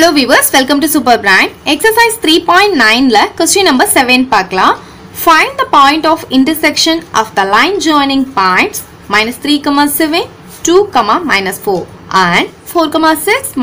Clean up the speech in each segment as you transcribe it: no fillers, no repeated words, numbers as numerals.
Hello viewers, welcome to Super Brain. Exercise 3.9 la question number 7 பார்க்கலாம். Find the point of intersection of the line joining points -3, 2, -4 and 4, 6,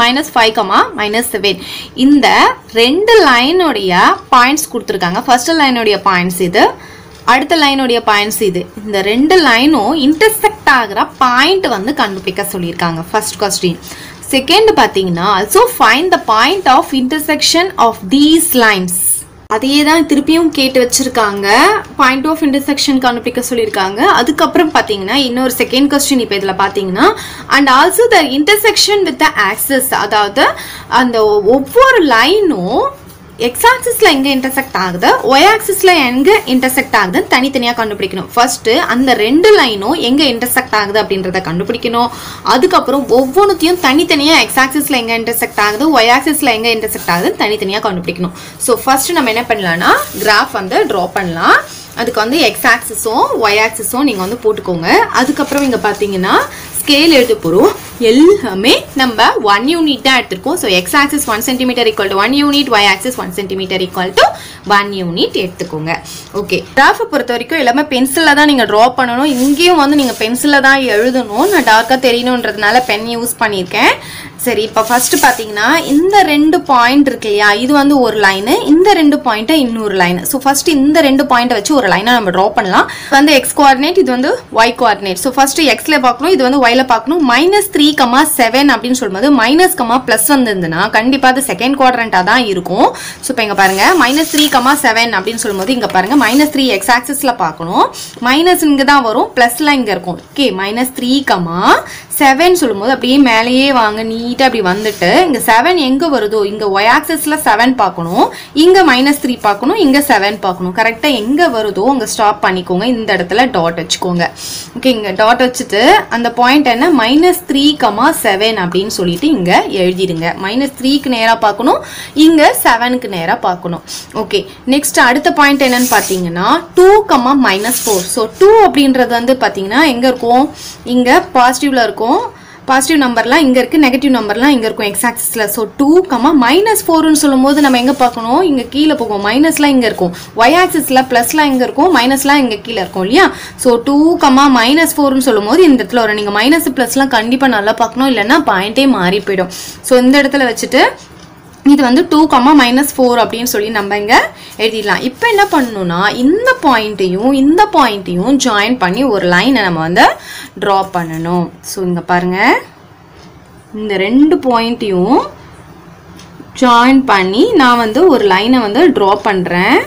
-5, -7. இந்த ரெண்டு line உடைய points கொடுத்திருக்காங்க. First line உடைய points இது, அடுத்த line உடைய பாயிண்ட்ஸ் இது. இந்த ரெண்டு லைனும் இன்டர்செக்ட் ஆகுற பாயிண்ட் வந்து கண்டுபிடிக்க சொல்லிருக்காங்க. First question. செகண்ட் பாத்தீங்கன்னா also find the point of intersection of these lines. அதையே தான் திருப்பியும் கேட்டு வச்சிருக்காங்க. பாயிண்ட் ஆஃப் இன்டர்செக்ஷன் கண்டுபிடிக்க சொல்லியிருக்காங்க. அதுக்கப்புறம் பாத்தீங்கன்னா இன்னொரு செகண்ட் क्वेश्चन இப்போ இதுல பாத்தீங்கன்னா and also the intersection with the axis, அதாவது அந்த ஒவ்வொரு லைனும் x axis ல எங்க intersect ஆகுது, y axis ல எங்க intersect ஆகுது தனித்தனியா கண்டுபிடிக்கணும். ஃபர்ஸ்ட் அந்த ரெண்டு லைனும் எங்க intersect ஆகுது அப்படின்றத கண்டுபிடிக்கணும். அதுக்கு அப்புறம் ஒவ்வொண்ணுத்தையும் தனித்தனியா x axis ல எங்க intersect ஆகுது, y axis ல எங்க intersect ஆகுது தனித்தனியா கண்டுபிடிக்கணும். சோ ஃபர்ஸ்ட் நம்ம என்ன பண்ணலாம்னா கிராஃப் வந்து டிரா பண்ணலாம். அதுக்கு வந்து x axisம் y axisம் நீங்க வந்து போட்டுக்கோங்க. அதுக்கு அப்புறம் இங்க பாத்தீங்கன்னா ஸ்கேல் எழுத போறோம். எல்லாமே நம்ம 1 யூனிட் தான் எடுத்துக்கோம். So x axis 1 cm equal to 1 unit, y axis 1 cm equal to 1 unit எடுத்துக்கோங்க. ஓகே, கிராஃப் பொறுத்த வரைக்கும் எல்லாமே பென்சில்ல தான் நீங்க டிரா பண்ணனும். இங்கேயும் வந்து நீங்க பென்சில்ல தான் எழுதணும். நான் டார்க்கா தெரியணும்ன்றதுனால பென் யூஸ் பண்ணிருக்கேன். சரி, இப்போ ஃபர்ஸ்ட் பாத்தீங்கன்னா இந்த ரெண்டு பாயிண்ட் இருக்கு இல்லையா, இது வந்து ஒரு லைன், இந்த ரெண்டு பாயிண்ட் இன்னொரு லைன். சோ ஃபர்ஸ்ட் இந்த ரெண்டு பாயிண்ட் வச்சு ஒரு லைனை நம்ம டிரா பண்ணலாம். வந்து x கோஆர்டினேட், இது வந்து y coordinate. So first x ல பார்க்கணும், இது வந்து y ல பார்க்கணும். -3, 7 அப்படினு சொல்லும்போது மைனஸ் பிளஸ் வந்திருந்தனா கண்டிப்பா அது செகண்ட் குவாட்ரண்டா தான் இருக்கும். சோ இப்போ இங்க பாருங்க -3, 7 அப்படினு சொல்லும்போது இங்க பாருங்க -3 x ஆக்சிஸ் ல பார்க்கணும். மைனஸ் இங்க தான் வரும், பிளஸ்ல இங்க இருக்கும். ஓகே, -3, 7 சொல்லும்போது அப்படியே மேலேயே வாங்க, நீட்டா அப்படி வந்துட்டு இங்க 7 எங்க வருதோ இங்க y ஆக்சிஸ்ல 7 பார்க்கணும், இங்க -3 பார்க்கணும், இங்க 7 பார்க்கணும். கரெக்ட்டா எங்க வருதோ அங்க ஸ்டாப் பண்ணிக்கோங்க. இந்த இடத்துல டாட் வச்சுக்கோங்க. ஓகே, இங்க டாட் வச்சிட்டு அந்த பாயிண்ட் என்ன -3, 7 அப்படினு சொல்லிட்டு இங்க எழுதிடுங்க. -3 க்கு நேரா பார்க்கணும், இங்க 7 க்கு நேரா பார்க்கணும். ஓகே, நெக்ஸ்ட் அடுத்த பாயிண்ட் என்னன்னு பாத்தீங்கன்னா 2, -4. சோ 2 அப்படின்றது வந்து பாத்தீங்கன்னா எங்க இருக்கும், இங்க பாசிட்டிவ்ல இருக்கும். பாசிட்டிவ் நம்பர்லாம் இங்க இருக்கு, நெகட்டிவ் நம்பர்லாம் இங்க இருக்கும் x ஆக்சிஸ்ல. சோ 2, -4 ன்னு சொல்லும்போது நம்ம எங்க பார்க்கணும், இங்க கீழ போகும். மைனஸ்லாம் இங்க இருக்கும், y ஆக்சிஸ்ல பிளஸ்லாம் இங்க இருக்கும், மைனஸ்லாம் இங்க கீழ இருக்கும் இல்லையா. சோ 2, -4 ன்னு சொல்லும்போது இந்த இடத்துல வரும். நீங்க மைனஸ் பிளஸ்லாம் கண்டிப்பா நல்லா பார்க்கணும், இல்லன்னா பாயிண்டே மாறி போய்டும். சோ இந்த இடத்துல வச்சிட்டு இது வந்து 2, -4 அப்படினு சொல்லி நம்ம இங்க எழுதிடலாம். இப்போ என்ன பண்ணனும்னா இந்த பாயிண்ட்டையும் இந்த பாயிண்ட்டையும் ஜாயின் பண்ணி ஒரு லைனை நம்ம வந்து டிரா பண்ணனும். சோ இங்க பாருங்க, இந்த ரெண்டு பாயிண்ட்டையும் ஜாயின் பண்ணி நான் வந்து ஒரு லைனை வந்து டிரா பண்றேன்.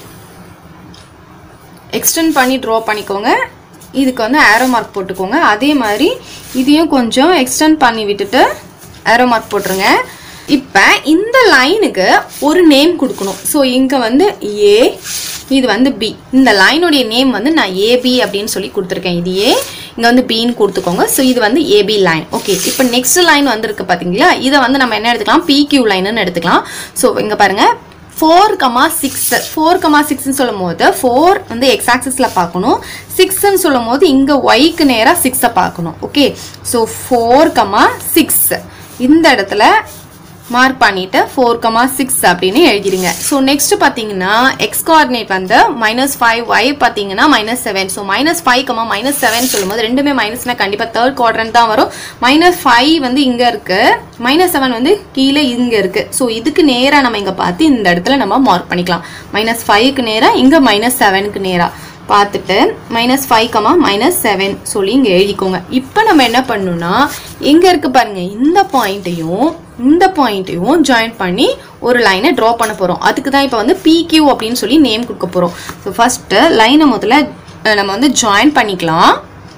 எக்ஸ்டெண்ட் பண்ணி டிரா பண்ணிக்கோங்க. இதுக்கு வந்து ஆரோ மார்க் போட்டுக்கோங்க. அதே மாதிரி இதையும் கொஞ்சம் எக்ஸ்டெண்ட் பண்ணி விட்டுட்டு ஆரோ மார்க் போட்டுருங்க. இப்ப இந்த லைனுக்கு ஒரு நேம் கொடுக்கணும். சோ இங்க வந்து A, இது வந்து B. இந்த லைனுடைய நேம் வந்து நான் AB அப்படின்னு சொல்லி கொடுத்துருக்கேன். இது A, இங்க வந்து B ன்னு கொடுத்துக்கோங்க. சோ இது வந்து AB லைன். ஓகே, இப்போ நெக்ஸ்ட் லைன் வந்திருக்கு பாத்தீங்களா, இதை வந்து நம்ம என்ன எடுத்துக்கலாம், PQ லைன்னு எடுத்துக்கலாம். சோ இங்க பாருங்க 4, 6 ன்னு சொல்லும் போது 4 வந்து x ஆக்சிஸ்ல பார்க்கணும், 6 ன்னு சொல்லும் போது இங்க y க்கு நேரா 6 பார்க்கணும். ஓகே, சோ 4, 6 இந்த இடத்துல மார்க் பண்ணிட்டு 4, 6 அப்படின்னு எழுதிடுங்க. ஸோ நெக்ஸ்ட் பார்த்தீங்கன்னா எக்ஸ் கோஆர்டினேட் வந்து -5, y பார்த்தீங்கன்னா -7. ஸோ -5, -7 சொல்லும்போது ரெண்டுமே மைனஸ்னா கண்டிப்பாக தேர்ட் குவாட்ரண்ட் தான் வரும். -5 வந்து இங்க இருக்கு, -7 வந்து கீழே இங்க இருக்கு. ஸோ இதுக்கு நேராக நம்ம இங்க பார்த்து இந்த இடத்துல நம்ம மார்க் பண்ணிக்கலாம். -5க்கு நேரா, இங்க -7க்கு நேரா பார்த்துட்டு -5, -7 சொல்லி இங்க எழுதிக்கோங்க. இப்போ நம்ம என்ன பண்ணணும்னா எங்க இருக்கு பாருங்க, இந்த பாயிண்ட்டையும் ஜாயின் பண்ணி ஒரு லைனை டிரா பண்ண போறோம். அதுக்கு தான் இப்போ வந்து PQ அப்படின்னு சொல்லி நேம் கொடுக்க போறோம். ஸோ ஃபர்ஸ்ட் லைனை முதல்ல நம்ம வந்து ஜாயின் பண்ணிக்கலாம்.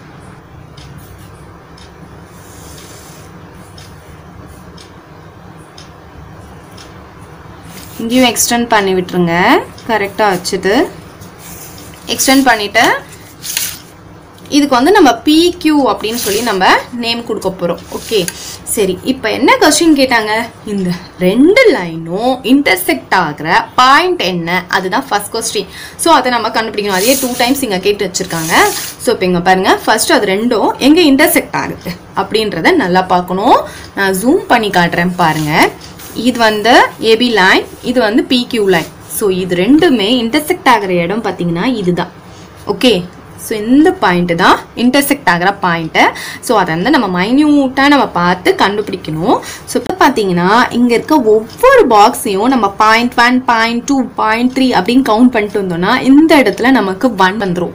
இங்கேயும் எக்ஸ்டெண்ட் பண்ணி விட்டுருங்க. கரெக்டா வச்சுட்டு எக்ஸ்டெண்ட் பண்ணிட்டு இதுக்கு வந்து நம்ம PQ அப்படின்னு சொல்லி நம்ம நேம் கொடுக்க போறோம். ஓகே, சரி, இப்போ என்ன क्वेश्चन கேட்டாங்க, இந்த ரெண்டு லைனும் இன்டர்செக்ட் ஆகுற பாயிண்ட் என்ன, அதுதான் ஃபர்ஸ்ட் क्वेश्चन. சோ அதை நம்ம கண்டுபிடிக்கணும். அதே 2 டைம்ஸ் இங்க கேட்டு வச்சிருக்காங்க. சோ இப்போ இங்க பாருங்க, ஃபர்ஸ்ட் அது ரெண்டும் எங்க இன்டர்செக்ட் ஆகுது அப்படின்றத நல்லா பார்க்கணும். நான் ஜூம் பண்ணி காட்டுறேன் பாருங்க. இது வந்து AB லைன், இது வந்து PQ லைன். ஸோ இது ரெண்டுமே இன்டர்செக்ட் ஆகிற இடம் பார்த்தீங்கன்னா இதுதான். ஓகே, ஸோ இந்த பாயிண்ட் தான் இன்டர்செக்ட் ஆகிற பாயிண்ட்டு. ஸோ அதை வந்து நம்ம மைன்யூட்டாக நம்ம பார்த்து கண்டுபிடிக்கணும். ஸோ இப்போ பார்த்தீங்கன்னா இங்கே இருக்க ஒவ்வொரு பாக்ஸையும் நம்ம 0.1, 0.2, 0.3 அப்படின்னு கவுண்ட் பண்ணிட்டு வந்தோம்னா இந்த இடத்துல நமக்கு 1 வந்துடும்.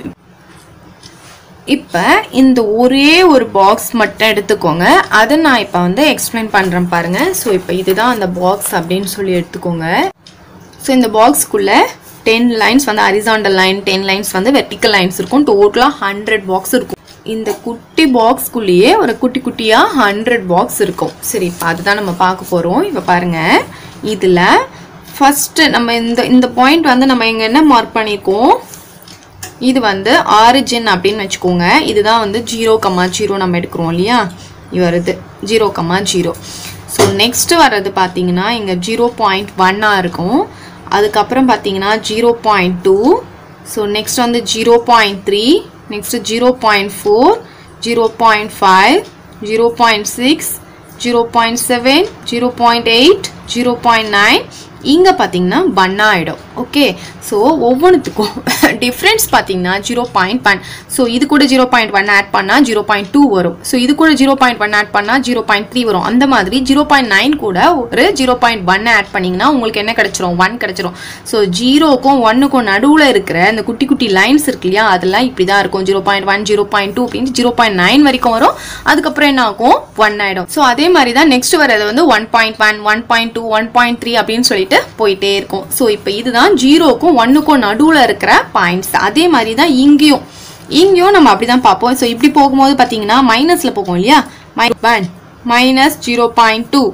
இப்போ இந்த ஒரே ஒரு பாக்ஸ் மட்டும் எடுத்துக்கோங்க, அதை நான் இப்போ வந்து எக்ஸ்பிளைன் பண்ணுறேன் பாருங்கள். ஸோ இப்போ இதுதான் அந்த பாக்ஸ் அப்படின்னு சொல்லி எடுத்துக்கோங்க. ஸோ இந்த பாக்ஸ்க்குள்ளே 10 லைன்ஸ் வந்து ஹரிசாண்டல் லைன், 10 லைன்ஸ் வந்து வெர்டிக்கல் லைன்ஸ் இருக்கும். டோட்டலாக 100 பாக்ஸ் இருக்கும். இந்த குட்டி பாக்ஸ்க்குள்ளேயே ஒரு குட்டி குட்டியாக 100 பாக்ஸ் இருக்கும். சரி, இப்போ அதுதான் நம்ம பார்க்க போகிறோம். இப்போ பாருங்கள், இதில் ஃபஸ்ட்டு நம்ம இந்த பாயிண்ட் வந்து நம்ம இங்கே என்ன மார்க் பண்ணியிருக்கோம், இது வந்து ஆரிஜின் அப்படின்னு வச்சுக்கோங்க. இதுதான் வந்து 0,0 நம்ம எடுக்கிறோம் இல்லையா, இது வருது 0,0. ஸோ நெக்ஸ்ட்டு வர்றது பார்த்தீங்கன்னா இங்கே 0.1 இருக்கும். அதுக்கப்புறம் பார்த்தீங்கன்னா 0.2. ஸோ நெக்ஸ்ட் வந்து 0.3, நெக்ஸ்ட் 0.4, 0.5, 0.6, 0.7, 0.8, 0.9. இங்கே பார்த்தீங்கன்னா 1 ஆகிடும். ஓகே, ஸோ ஒவ்வொன்றுத்துக்கும் டிஃப்ரென்ஸ் பார்த்தீங்கன்னா 0.1. ஸோ இது கூட 0.1 ஆட் பண்ணால் 0.2 வரும். ஸோ இது கூட 0.1 ஆட் பண்ணால் 0.3 வரும். அந்த மாதிரி 0.9 கூட ஒரு 0.1 ஆட் பண்ணிங்கன்னா உங்களுக்கு என்ன கிடச்சிரும், 1 கிடச்சிரும். ஸோ 0க்கும் 1க்கும் நடுவில் இருக்கிற இந்த குட்டி குட்டி லைன்ஸ் இருக்கு இல்லையா, அதெல்லாம் இப்படி தான் இருக்கும். 0.1, 0.2 அப்படின்னு 0.9 வரைக்கும் வரும். அதுக்கப்புறம் என்ன ஆகும், 1 ஆகிடும். ஸோ அதே மாதிரி தான் நெக்ஸ்ட் வரது வந்து 1.1, 1.2, 1.3 அப்படின்னு சொல்லிட்டு போயிட்டே இருக்கும். ஸோ இப்போ இதுதான் 0க்கும் 1க்கும் நடுவில் இருக்கிற பாயிண்ட்ஸ். அதே மாதிரி தான் இங்கேயும் நம்ம அப்படிதான் பார்ப்போம். ஸோ இப்படி போகும்போது பார்த்தீங்கன்னா மைனஸில் போகும் இல்லையா, -1, -0.2,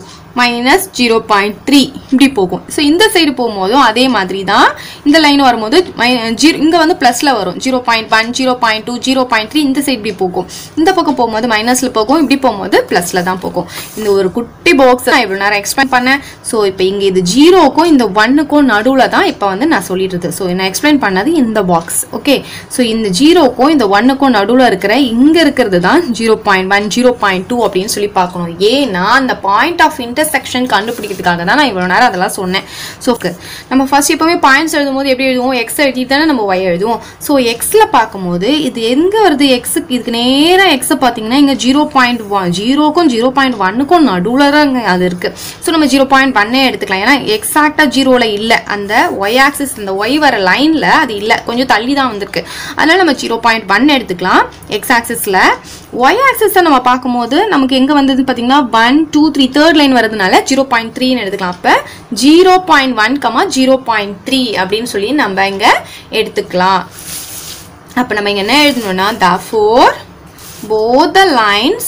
-0.3 இப்படி போகும். ஸோ இந்த சைடு போகும்போதும் அதே மாதிரி தான். இந்த லைன் வரும்போது இங்கே வந்து ப்ளஸில் வரும். 0.1, 0.2, 0.3 இந்த சைடு இப்படி போகும். இந்த பக்கம் போகும்போது மைனஸில் போகும், இப்படி போகும்போது ப்ளஸில் தான் போகும். இந்த ஒரு குட்டி பாக்ஸ் நான் இவ்வளோ நேரம் எக்ஸ்பிளைன் பண்ணேன். ஸோ இப்போ இங்கே இது 0க்கும் இந்த 1க்கும் நடுவில் தான் இப்போ வந்து நான் சொல்லிடுறது. ஸோ நான் எக்ஸ்பிளைன் பண்ணது இந்த பாக்ஸ். ஓகே, ஸோ இந்த 0க்கும் இந்த 1க்கும் நடுவில் இருக்கிற இங்கே இருக்கிறது தான் 0.1, 0.2 அப்படின்னு சொல்லி பார்க்கணும். ஏன்னா அந்த பாயிண்ட் ஆஃப் செக்ஷன் கண்டுபிடிக்கிறதுக்காக தான் நான் இவ்வளவு நேரம் அதெல்லாம் சொன்னேன். ஸோ நம்ம ஃபர்ஸ்ட் எப்பவுமே பாயிண்ட்ஸ் எழுதும்போது எப்படி எழுதுவோம், எக்ஸ் எழுதிட்டு தானே நம்ம ஒய் எழுதுவோம். ஸோ எக்ஸில் பார்க்கும்போது இது எங்கே வருது, எக்ஸுக்கு இதுக்கு நேராக எக்ஸை பார்த்தீங்கன்னா இங்கே 0.1, 0க்கும் 0.1க்கும் நடுவில் தான் இங்கே அது இருக்குது. ஸோ நம்ம 0.1 எடுத்துக்கலாம். ஏன்னா எக்ஸாக்டாக 0ல் இல்லை, அந்த ஒய் ஆக்சிஸ் இந்த ஒய் வர லைனில் அது இல்லை, கொஞ்சம் தள்ளி தான் வந்திருக்கு. அதனால் நம்ம 0.1 எடுத்துக்கலாம் எக்ஸ் ஆக்சிஸில். ஒய் ஆக்சிஸை நம்ம பார்க்கும்போது நமக்கு எங்கே வந்தது பார்த்தீங்கன்னா 1, 2, 3 தேர்ட் லைன் வருதுனால 0.3 எடுத்துக்கலாம். அப்போ 0.1, 0.3 அப்படின்னு சொல்லி நம்ம இங்கே எடுத்துக்கலாம். அப்போ நம்ம இங்கே என்ன எழுதணும்னா, therefore both the lines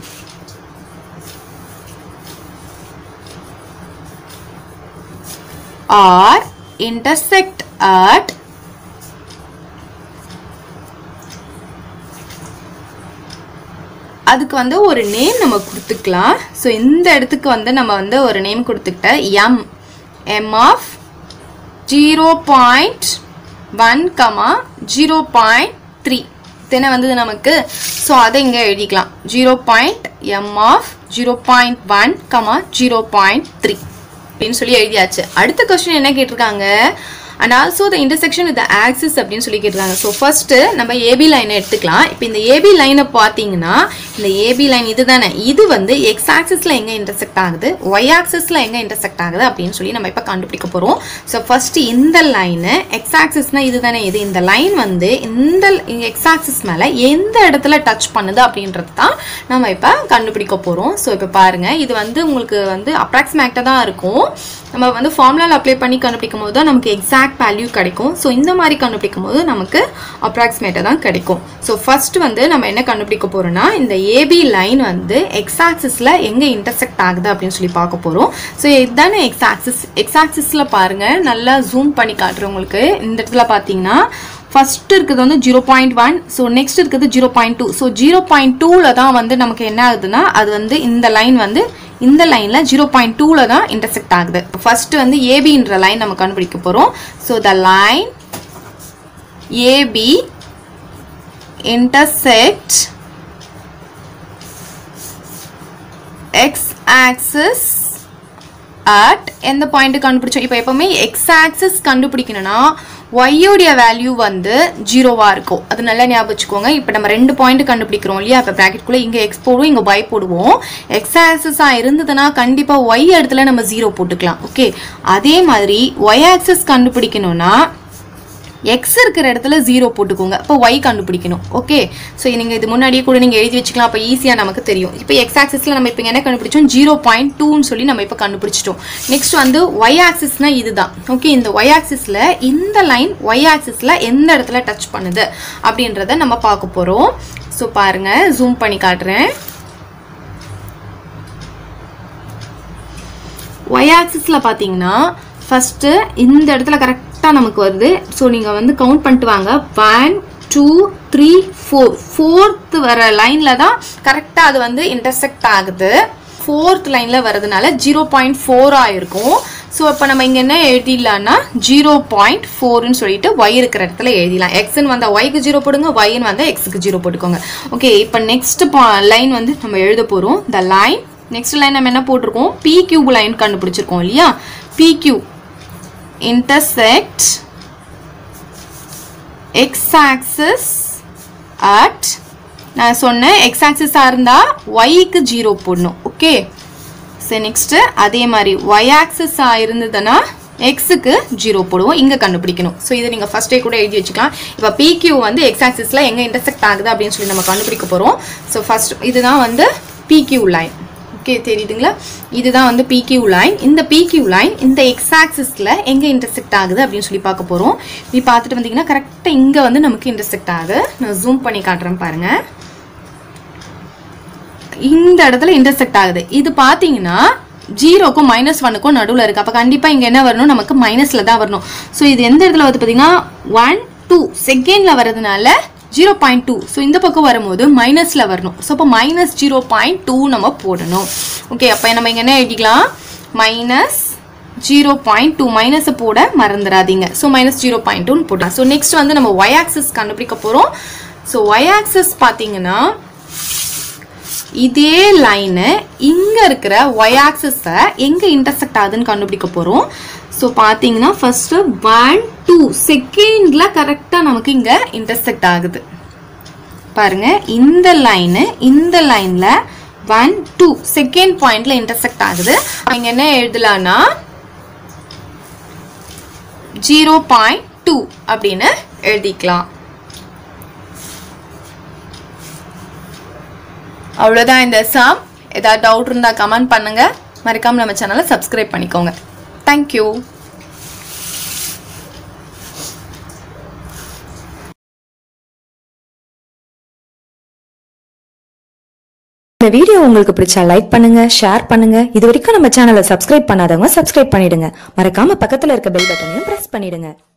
are intersect at அதுக்கு வந்து ஒரு நேம் நம்ம கொடுத்துக்கலாம். ஸோ இந்த இடத்துக்கு வந்து நம்ம வந்து ஒரு நேம் கொடுத்துக்கிட்ட m of 0.1, 0.3 தென வந்தது நமக்கு. ஸோ அதை இங்கே எழுதிக்கலாம். m of 0.1, 0.3 அப்படின்னு சொல்லி எழுதியாச்சு. அடுத்த கொஸ்டின் என்ன கேட்டிருக்காங்க, and also the intersection with the axis அப்படின்னு சொல்லி கேட்டிருக்காங்க. ஸோ ஃபர்ஸ்ட் நம்ம ஏபி லைனை எடுத்துக்கலாம். இப்போ இந்த ஏபி லைனை பார்த்தீங்கன்னா இந்த ஏபி லைன் இது தானே, இது வந்து எக்ஸ் ஆக்சிஸில் எங்கே இன்டர்செக்ட் ஆகுது, ஒய் ஆக்சிஸில் எங்கே இன்டர்செக்ட் ஆகுது அப்படின்னு சொல்லி நம்ம இப்போ கண்டுபிடிக்க போகிறோம். ஸோ ஃபர்ஸ்ட் இந்த லைனு எக்ஸ் ஆக்சிஸ்னால் இது தானே, இது இந்த லைன் வந்து இந்த எக்ஸ் ஆக்சிஸ் மேலே எந்த இடத்துல டச் பண்ணுது அப்படின்றது தான் நம்ம இப்போ கண்டுபிடிக்க போகிறோம். ஸோ இப்போ பாருங்கள், இது வந்து உங்களுக்கு வந்து அப்ராக்சிமேட்டாக தான் இருக்கும். நம்ம வந்து ஃபார்முலாவில் அப்ளை பண்ணி கண்டுபிடிக்கும் போது தான் நமக்கு எக்ஸாக்ட் வேல்யூ கிடைக்கும். ஸோ இந்த மாதிரி கண்டுபிடிக்கும் போது நமக்கு அப்ராக்சிமேட்டாக தான் கிடைக்கும். ஸோ ஃபர்ஸ்ட் வந்து நம்ம என்ன கண்டுபிடிக்க போகிறோம்னா, இந்த ஏபி லைன் வந்து எக்ஸ் ஆக்சிஸில் எங்கே இன்டர்செக்ட் ஆகுது அப்படின்னு சொல்லி பார்க்க போகிறோம். ஸோ இதுதானே எக்ஸ் ஆக்சிஸ். எக்ஸ் ஆக்சிஸில் பாருங்கள், நல்லா ஜூம் பண்ணி காட்டுறேன் உங்களுக்கு. இந்த இடத்துல பார்த்தீங்கன்னா ஃபர்ஸ்ட் இருக்குது வந்து 0.1, ஸோ நெக்ஸ்ட் இருக்குது 0.2. ஸோ 0.2ல தான் வந்து நமக்கு என்ன ஆகுதுன்னா, அது வந்து இந்த லைன் வந்து இந்த லைன்ல 0.2ல தான் இன்டர்செக்ட் ஆகுது. ஃபர்ஸ்ட் வந்து ஏபின்ற லைன் நம்ம கண்டுபிடிக்க போறோம். So the line AB intersect x axis at எந்த பாயிண்ட் கண்டுபிடிச்சோம் இப்போ எப்பவுமே x axis கண்டுபிடிக்கணும்னா y உடைய வேல்யூ வந்து 0வா இருக்கும் அது நல்லா ஞாபகம் வச்சுக்கோங்க இப்போ நம்ம ரெண்டு பாயிண்ட் கண்டுபிடிக்கிறோம் இல்லையா அப்ப பிராக்கெட் குள்ள இங்க x போடுவோம் இங்க y போடுவோம் x axis இருந்ததுனா கண்டிப்பா y இடத்துல நம்ம 0 போட்டுக்கலாம் ஓகே அதே மாதிரி y axis கண்டுபிடிக்கணும்னா x இருக்கிற இடத்துல 0 போட்டுக்கோங்க அப்ப y கண்டுபிடிக்கணும் ஓகே சோ நீங்க இது முன்னாடியே கூட நீங்க எழுதி வச்சுக்கலாம் அப்ப ஈஸியா நமக்கு தெரியும் இப்போ x axisல நம்ம இப்போ என்ன கண்டுபிடிச்சோம் 0.2 ன்னு சொல்லி நம்ம இப்போ கண்டுபிடிச்சிட்டோம் நெக்ஸ்ட் வந்து y axisனா இதுதான் ஓகே இந்த y axisல இந்த லைன் y axisல எந்த இடத்துல டச் பண்ணுது அப்படின்றதை நம்ம பார்க்க போறோம் சோ பாருங்க ஜூம் பண்ணி காட்டுறேன் y axisல பாத்தீங்கன்னா ஃபர்ஸ்ட் இந்த இடத்துல கரெக்ட்டா நமக்கு வருது சோ நீங்க வந்து கவுண்ட் பண்ணிட்டு வாங்க 1 2 3 4 4th வர லைன்ல தான் கரெக்ட்டா அது வந்து இன்டர்செக்ட் ஆகுது 4th லைன்ல வரதுனால 0.4 ஆ இருக்கும் சோ இப்போ நம்ம இங்க என்ன எழுதிடலாம்னா 0.4 ன்னு சொல்லிட்டு y இருக்கிற இடத்துல எழுதிடலாம் x ன்னு வந்தா y க்கு 0 போடுங்க y ன்னு வந்தா x க்கு 0 போட்டுக்கோங்க ஓகே இப்போ நெக்ஸ்ட் லைன் வந்து நம்ம எழுத போறோம் the line next line நம்ம என்ன போட்டுருக்கோம் pq லைன் கண்டுபிடிச்சிருக்கோம் இல்லையா pq intersect x axis at நான் சொன்னேன் x axis இருந்தா y க்கு 0 போடணும் ஓகே சோ நெக்ஸ்ட் அதே மாதிரி y axis இருந்ததுனா x க்கு 0 போடுவோம் இங்க கண்டுபிடிக்கணும் சோ இத நீங்க ஃபர்ஸ்ட் டே கூட எழுதி வச்சுக்கலாம் இப்போ pq வந்து x axisல எங்க இன்டர்செக்ட் ஆகுது அப்படினு சொல்லி நம்ம கண்டுபிடிக்க போறோம் சோ ஃபர்ஸ்ட் இதுதான் வந்து pq லைன் ஓகே தெரியுதுங்களா இதுதான் வந்து pq லைன் இந்த pq லைன் இந்த x axisல எங்க இன்டர்செக்ட் ஆகுது அப்படினு சொல்லி பார்க்க போறோம் நீ பார்த்துட்டு வந்தீங்கன்னா கரெக்ட்டா இங்க வந்து நமக்கு இன்டர்செக்ட் ஆகுது நான் ஜூம் பண்ணி காட்டுறேன் பாருங்க இந்த இடத்துல இன்டர்செக்ட் ஆகுது இது பாத்தீங்கன்னா 0 க்கும் -1 க்கும் நடுவுல இருக்கு அப்ப கண்டிப்பா இங்க என்ன வரணும் நமக்கு மைனஸ்ல தான் வரணும் சோ இது எந்த இடத்துல வந்து பாத்தீங்கன்னா 1 2 செகண்ட்ல வரதுனால 0.2 சோ இந்த பக்கம் வரும்போது மைனஸ்ல வரணும் சோ அப்ப -0.2 நம்ம போடணும் ஓகே அப்ப நம்ம இங்க என்ன எழுதிக்கலாம் -0.2 மைனஸ் போட மறந்துடாதீங்க சோ -0.2 ன்னு போடலாம் சோ நெக்ஸ்ட் வந்து நம்ம y axis கண்டுபிடிக்க போறோம் சோ y axis பாத்தீங்கன்னா இதே லைன் இங்க இருக்கிற y axis எங்க இன்டர்செக்ட் ஆகுதுன்னு கண்டுபிடிக்க போறோம் சோ பாத்தீங்கன்னா ஃபர்ஸ்ட் 1 2 செகண்ட்ல கரெக்ட்டா நமக்கு இங்க இன்டர்செக்ட் ஆகுது பாருங்க இந்த லைன்ல 1 2 செகண்ட் பாயிண்ட்ல இன்டர்செக்ட் ஆகுது இங்க என்ன எழுதலாம்னா 0.2 அப்படினு எழுதிக்கலாம் அவ்வளவுதான் இந்த சம் ஏதாவது டவுட் இருந்தா கமெண்ட் பண்ணுங்க மறக்காம நம்ம சேனலை சப்ஸ்கிரைப் பண்ணிக்கோங்க Thank you. இந்த வீடியோ உங்களுக்கு பிடிச்சா லைக் பண்ணுங்க ஷேர் பண்ணுங்க இதுவரைக்கும் நம்ம சேனலை சப்ஸ்கிரைப் பண்ணாதவங்க சப்ஸ்கிரைப் பண்ணிடுங்க மறக்காம பக்கத்துல இருக்க பெல் பட்டனையும் பிரஸ் பண்ணிடுங்க